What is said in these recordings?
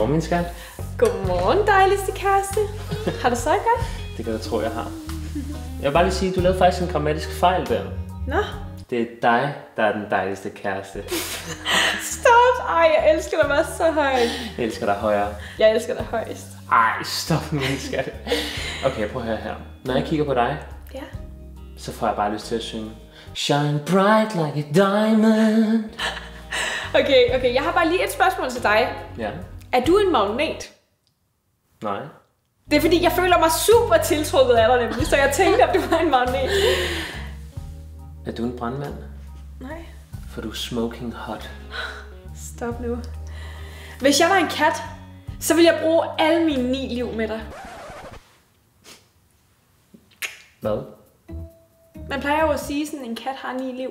Godmorgen, min skat. Godmorgen, dejligste kæreste. Har du så godt? Det kan du tro, jeg har. Jeg vil bare lige sige, at du lavede faktisk en grammatisk fejl der. Nå? Det er dig, der er den dejligste kæreste. Stop! Ej, jeg elsker dig bare så højt. Jeg elsker dig højere. Jeg elsker dig højst. Ej, stop, min skat. Okay, prøv at høre her. Når jeg kigger på dig, Ja. så får jeg bare lyst til at synge Shine bright like a diamond. Okay, jeg har bare lige et spørgsmål til dig. Ja. Er du en magnet? Nej. Det er fordi, jeg føler mig super tiltrukket af dig nemlig, så jeg tænkte, at du var en magnet. Er du en brandmand? Nej. For du er smoking hot. Stop nu. Hvis jeg var en kat, så ville jeg bruge alle mine 9 liv med dig. Hvad? Man plejer jo at sige sådan, at en kat har 9 liv.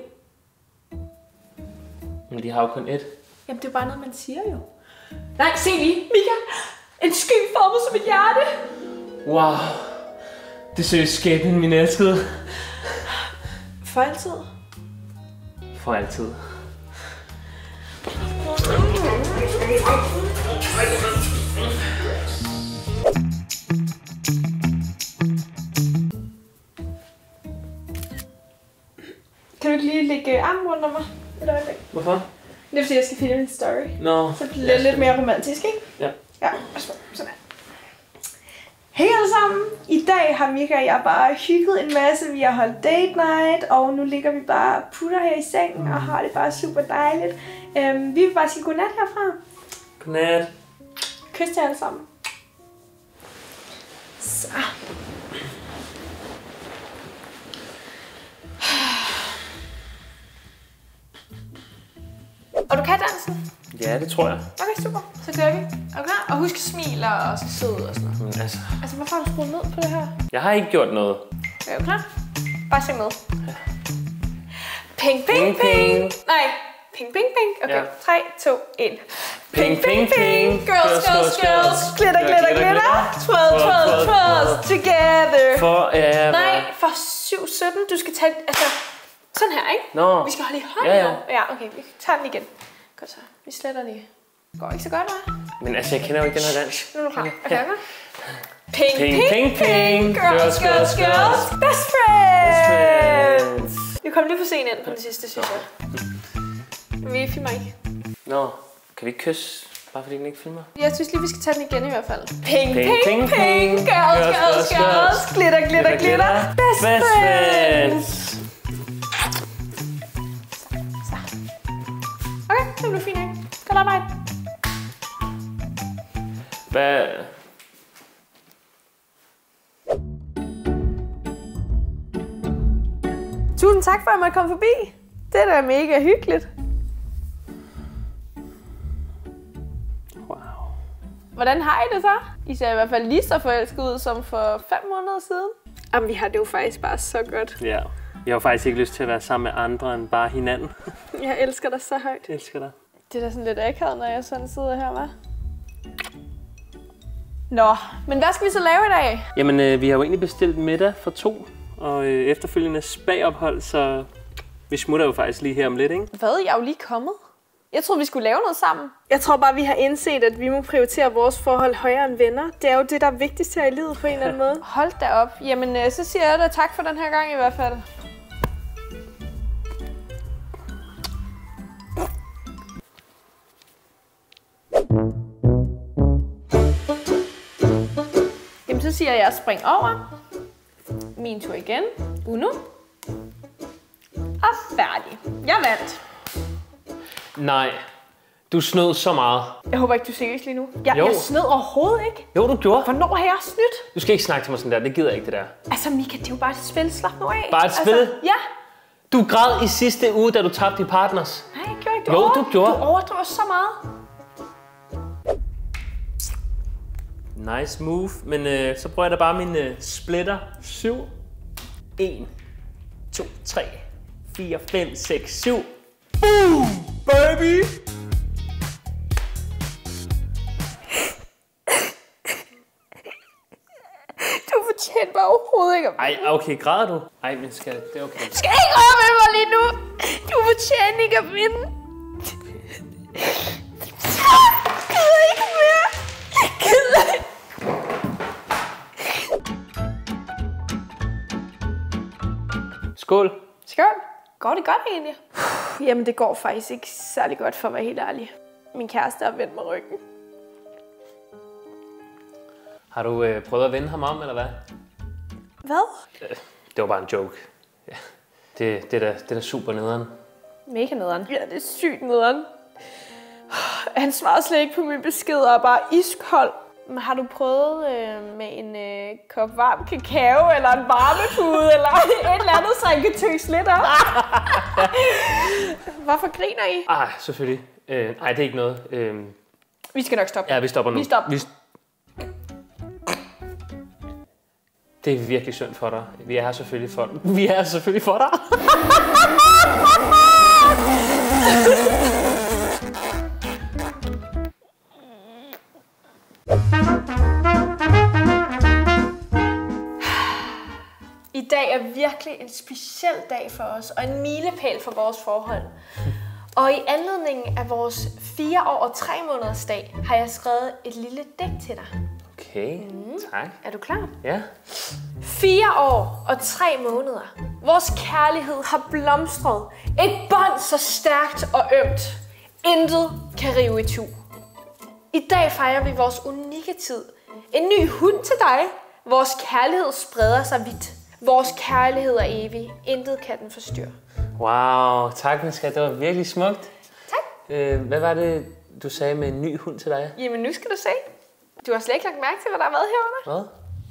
Men de har jo kun ét. Jamen, det er bare noget, man siger jo. Nej, se lige, Mika. En sky formet som et hjerte. Wow. Det søger skæbnen, min elskede. For altid. For altid. Kan du ikke lige lægge armen rundt om mig? Hvorfor? Det er fordi, jeg skal filme en story. Nå. Så bliver det lidt mere romantisk, ikke? Ja. Ja, sådan. Hej alle sammen! I dag har Mika og jeg bare hygget en masse. Vi har holdt date night, og nu ligger vi bare og putter her i sengen og har det bare super dejligt. Vi vil bare sige godnat herfra. Godnat. Kys til alle sammen. Så. Og du kan dansen? Ja, det tror jeg. Okay, super. Så gør vi. Okay. Og husk at smile og se sød og sådan noget. Men altså, Hvorfor har du skruet ned på det her? jeg har ikke gjort noget. Er du klar? Bare syng med. Ping, ping, ping. Nej. Ping, ping, ping. Okay, Ja. 3, 2, 1. Ping, ping, ping. Girls, girls, girls. Glitter, glitter, glitter. Twirl, twirl, twirl. Together. Nej, for 7-17. Du skal tage, altså, sådan her, ikke? Nå. Vi skal holde i hånden. Ja. Ja, okay, vi tager den igen. Godt så. Vi sletter lige. Går ikke så godt, hva'? Men altså, jeg kender jo ikke den her dans. Nu er du klar. Okay, okay. Ping, Ping, ping, ping. Girls, girls, girls. Best friends. Vi kom lige for sent ind på den sidste, synes jeg. Vi filmer ikke. Nå, kan vi ikke kysse? Bare fordi den ikke filmer? Jeg synes lige, vi skal tage den igen i hvert fald. Ping, Ping, ping, ping, ping. ping. Girls, girls, girls. Glitter, glitter, glitter. Best friends. Så. Okay, det blev fint, ikke? Godt arbejde. Hvad? Tusind tak for, at man kom forbi. Det er da mega hyggeligt. Wow. Hvordan har I det så? I ser i hvert fald lige så forelsket ud som for 5 måneder siden. Jamen, vi har det jo faktisk bare så godt. Ja. Jeg har faktisk ikke lyst til at være sammen med andre end bare hinanden. Jeg elsker dig så højt. Jeg elsker dig. Det er da sådan lidt akavet, når jeg sådan sidder her, hva'? Nå, men hvad skal vi så lave i dag? Jamen, vi har jo egentlig bestilt middag for 2, og efterfølgende spagophold, så vi smutter jo faktisk lige her om lidt, ikke? Hvad? Jeg er jo lige kommet. Jeg troede, vi skulle lave noget sammen. Jeg tror bare, vi har indset, at vi må prioritere vores forhold højere end venner. Det er jo det, der er vigtigst her i livet på en eller anden måde. Hold da op. Jamen, så siger jeg da tak for den her gang i hvert fald. Jamen, så siger jeg spring over. Min tur igen. Uno. Og færdig. Jeg vandt. Nej, du snød så meget. Jeg håber ikke, du seriøst lige nu. Jeg snød overhovedet ikke. Jo, du gjorde. Hvornår har jeg snydt? Du skal ikke snakke til mig sådan der, det gider jeg ikke det der. Altså Mika, det er jo bare et spil. Slap nu af. Bare et spil? Ja. Du græd i sidste uge, da du tabte i partners. Nej, jeg gjorde ikke. Du gjorde. Du overdriver så meget. Nice move, men så prøver jeg da bare min splitter. 7, 1, 2, 3, 4, 5, 6, 7. Boom, baby! Du fortjener mig overhovedet ikke. Ej, okay, græder du? Ej, men skal det er okay. Du skal ikke røre med mig lige nu. Du fortjener ikke at vinde. Jeg gider ikke mere. Skål. Skål. Går det godt egentlig? Jamen, det går faktisk ikke særlig godt, for at være helt ærlig. Min kæreste har vendt mig ryggen. Har du prøvet at vende ham om, eller hvad? Hvad? Det var bare en joke. Ja. Det er da super nederen. Mega nederen. Ja, det er sygt nederen. Han svarer slet ikke på min besked og er bare iskold. Men har du prøvet med en kop varm kakao, eller en varmepude, eller et eller andet, så han kan tøse lidt op? Hvorfor griner I? Selvfølgelig. Nej, det er ikke noget. Vi skal nok stoppe. Ja, vi stopper nu. Vi stopper. Det er virkelig synd for dig. Vi er her selvfølgelig for dig. I dag er virkelig en speciel dag for os, og en milepæl for vores forhold. Og i anledning af vores 4 år og 3 måneders dag, har jeg skrevet et lille digt til dig. Okay, tak. Er du klar? Ja. 4 år og 3 måneder. Vores kærlighed har blomstret. Et bånd så stærkt og ømt. Intet kan rive itu. I dag fejrer vi vores unikke tid. En ny hund til dig. Vores kærlighed spreder sig vidt. Vores kærlighed er evig. Intet kan den forstyrre. Wow, tak min skat. Det var virkelig smukt. Tak. Hvad var det, du sagde med en ny hund til dig? Jamen nu skal du se. Du har slet ikke lagt mærke til, hvad der har været herunder. Hvad?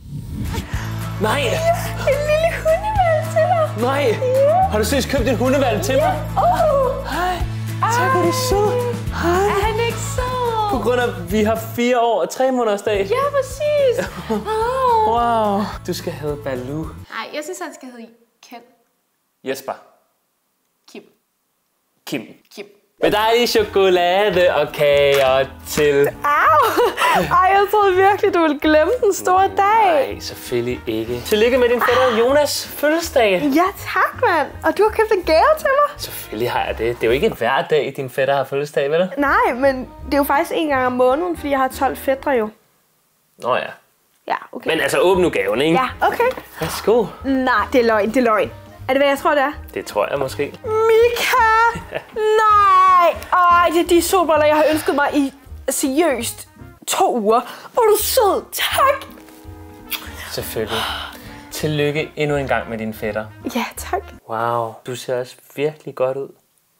Nej! En lille hundevalg til dig. Nej! Ja. Har du seriøst købt en hundevalg til mig? Hej! Tak, hvor er du sød. Hej! Er han ikke sød? På grund af, at vi har 4 år og 3 måneders dag. Ja, præcis. Wow. Du skal hedde Baloo. Nej, jeg synes, han skal hedde Ken. Jesper. Kim. Kim. Med dejlig chokolade og kager til. Ej, jeg troede virkelig, du ville glemme den store dag. Nej, selvfølgelig ikke. Tillykke med din fætter Jonas fødselsdag. Ja, tak, mand. Og du har købt en gave til mig? Selvfølgelig har jeg det. Det er jo ikke hver dag, din fætter har fødselsdag, vel? Nej, men det er jo faktisk 1 gang om måneden, fordi jeg har 12 fætre jo. Nå ja. Ja, okay. Men altså, åbn nu gaven, ikke? Ja, okay. Værsgo. Nej, det er løgn. Er det, hvad jeg tror, det er? Det tror jeg måske. Mika! Nej! Ej, det er de solbriller, jeg har ønsket mig i seriøst 2 uger. Hvor er du sød. Tak! Selvfølgelig. Tillykke endnu en gang med din fætter. Ja, tak. Wow, du ser også virkelig godt ud.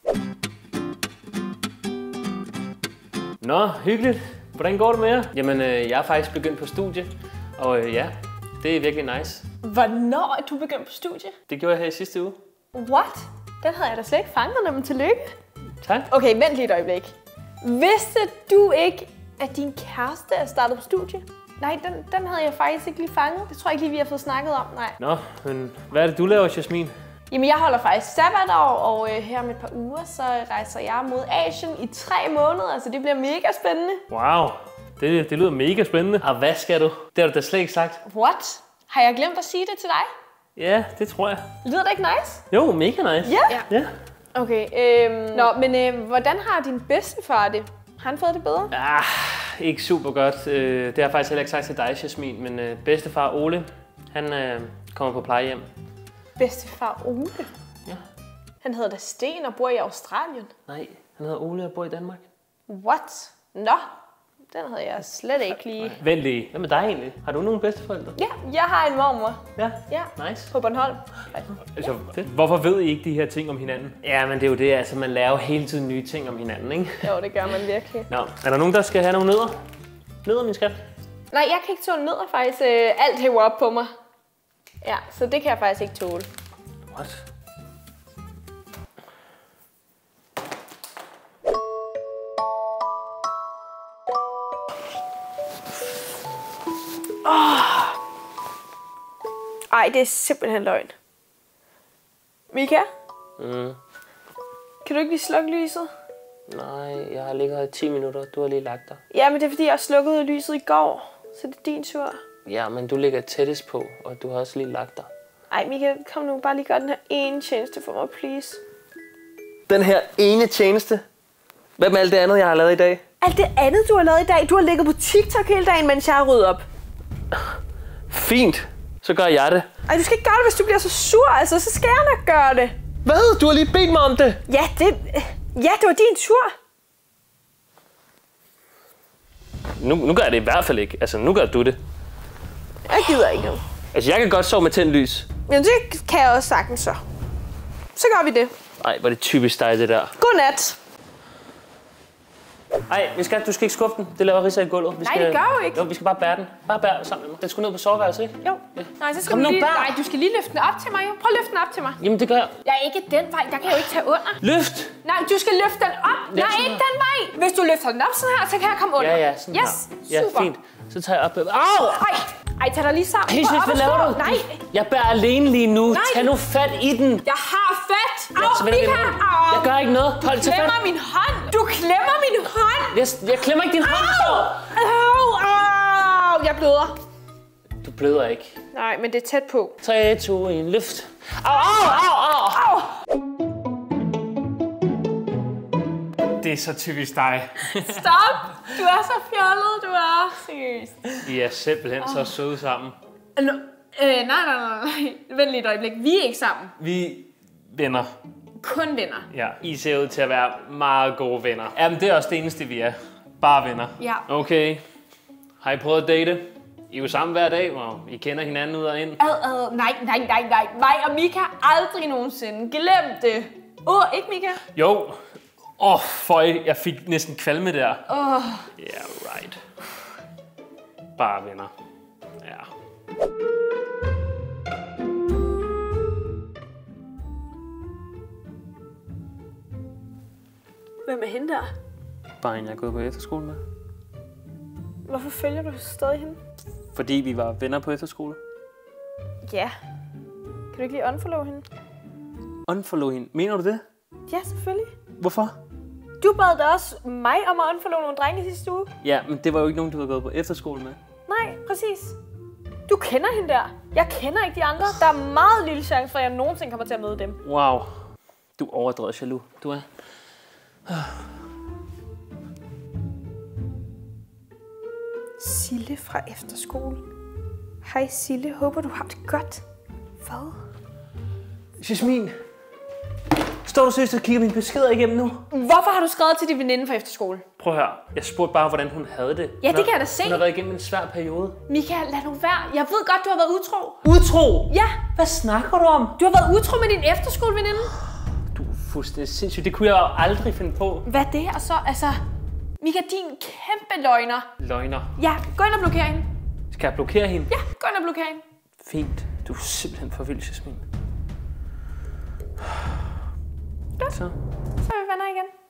Nå, hyggeligt. Hvordan går det med jer? Jamen, jeg er faktisk begyndt på studie. Og ja, det er virkelig nice. Hvornår er du begyndt på studie? Det gjorde jeg her i sidste uge. What? Den havde jeg da slet ikke fanget, men tillykke. Tak. Okay, vent lige et øjeblik. Vidste du ikke, at din kæreste er startet på studie? Nej, den havde jeg faktisk ikke lige fanget. Det tror jeg ikke lige, vi har fået snakket om, nej. Nå, men hvad er det, du laver, Jasmin? Jamen, jeg holder faktisk sabbatår, og her om et par uger, så rejser jeg mod Asien i 3 måneder, så det bliver mega spændende. Wow, det lyder mega spændende. Og hvad skal du? Det har du da slet ikke sagt. What? Har jeg glemt at sige det til dig? Ja, det tror jeg. Lyder det ikke nice? Jo, mega nice. Ja. Okay, men hvordan har din bedstefar det? Har han fået det bedre? Ikke super godt. Det har jeg faktisk heller ikke sagt til dig, Jasmin, men bedstefar Ole, han kommer på plejehjem. Bedstefar Ole? Ja. Han hedder da Sten og bor i Australien. Nej, han hedder Ole og bor i Danmark. What? Nå, den havde jeg slet ikke lige. Vent lige. Hvad med dig egentlig? Har du nogen bedsteforældre? Ja, jeg har en mormor. Ja, nice. På Bornholm. Altså, hvorfor ved I ikke de her ting om hinanden? Ja, men det er jo det, altså man lærer jo hele tiden nye ting om hinanden, ikke? Jo, det gør man virkelig. Nå, er der nogen, der skal have nogle nødder? Nødder, min skat? Nej, jeg kan ikke tåle nødder faktisk. Alt hæver op på mig. Ja, så det kan jeg faktisk ikke tåle. What? Ej, det er simpelthen løgn. Mika? Kan du ikke lige slukke lyset? Nej, jeg har ligget her i 10 minutter. Du har lige lagt dig. Ja, men det er fordi, jeg slukkede lyset i går. Så det er din tur. Ja, men du ligger tættest på, og du har også lige lagt dig. Ej, Mika, kom nu. Bare lige gør den her ene tjeneste for mig, please. Den her ene tjeneste? Hvad med alt det andet, jeg har lavet i dag? Alt det andet, du har lavet i dag? Du har ligget på TikTok hele dagen, mens jeg har ryddet op. Fint. så gør jeg det. Ej, du skal ikke gøre det, hvis du bliver så sur, altså. Så skal jeg nok gøre det. Hvad? Du har lige bedt mig om det. Ja, det var din tur. Nu gør jeg det i hvert fald ikke. Altså, nu gør du det. Jeg gider ikke nu. Altså, jeg kan godt sove med tændt lys. Jamen, det kan jeg også sagtens så. Så gør vi det. Ej, hvor er det typisk dig, det der. Godnat. Ej, du skal ikke skuffe den. Det laver ridser i gulvet. Nej, det gør jo ikke. Jo, vi skal bare bære den. Bare bære sammen med mig. Den skal ned på soveværelset, ikke? Jo. Ja. Nej, så skal Kom du nu, lige... bær. Nej, du skal lige løfte den op til mig, jo. Prøv at løfte den op til mig. Jamen, det gør jeg. Jeg er ikke den vej. Der kan jeg jo ikke tage under. Løft! Nej, du skal løfte den op. Ja, Nej, sådan ikke her. den vej. Hvis du løfter den op sådan her, så kan jeg komme under. Ja, sådan yes, her. Ja, super. fint. Så tager jeg op. Au! Ej, tag dig lige sammen. Helt Prøv op hvad at laver stå. du? Nej. Jeg bærer alene lige nu. Nej. Tag nu fat i den. Jeg har fat. Ja, så vender vi den rundt. Jeg gør ikke noget. Hold til fat. Klemmer min hånd. Du klemmer min hånd. Jeg klemmer ikke din hånd. Au. Jeg bløder. Du bløder ikke. Nej, men det er tæt på. 3, 2, 1, løft. Au. Det er så typisk dig. Stop. Du er så fjollet, du er. Seriøst. I er simpelthen så søde sammen. Nej. Vent lige et øjeblik. Vi er ikke sammen. Vi venner. Kun venner. Ja, I ser ud til at være meget gode venner. Jamen, det er også det eneste, vi er. Bare venner. Ja. Okay. Har I prøvet at date? I er jo sammen hver dag, og I kender hinanden ud og ind. Nej. Mig og Mika aldrig nogensinde. Glem det. Ikke Mika? Jo. Jeg fik næsten kvalme der. Yeah, right. Bare venner. Ja. Hvem er hende der? Bare en, jeg er gået på efterskole med. Hvorfor følger du stadig hende? Fordi vi var venner på efterskole. Ja. Kan du ikke lige unfollow hende? Unfollow hende. Mener du det? Ja, selvfølgelig. Hvorfor? Du bad da også mig om at unfollow nogle drenge sidste uge. Ja, men det var jo ikke nogen, du havde gået på efterskole med. Nej, præcis. Du kender hende der. Jeg kender ikke de andre. Der er meget lille chance for, at jeg nogensinde kommer til at møde dem. Wow. Du er overdrevet jaloux. Du er. Sille fra efterskole. Hej Sille, håber du har det godt. Hvad? Jasmin. Står du seriøst og kigger mine beskeder igennem nu? Hvorfor har du skrevet til din veninde fra efterskole? Prøv at høre. Jeg spurgte bare, hvordan hun havde det. Ja, det kan jeg da se. Hun har været igennem en svær periode. Michael, lad nu være. Jeg ved godt, du har været utro. Utro? Ja. Hvad snakker du om? Du har været utro med din efterskoleveninde. Du er fuldstændig sindssyg. Det kunne jeg jo aldrig finde på. Hvad er det her så? Altså, Michael, din kæmpe løgner. Løgner. Ja, gå ind og blokere hende. Skal jeg blokere hende? Ja, gå ind og blokere hende. Fint. Du er simpelthen for vild, Jasmin. Godt. Så er vi venner igen.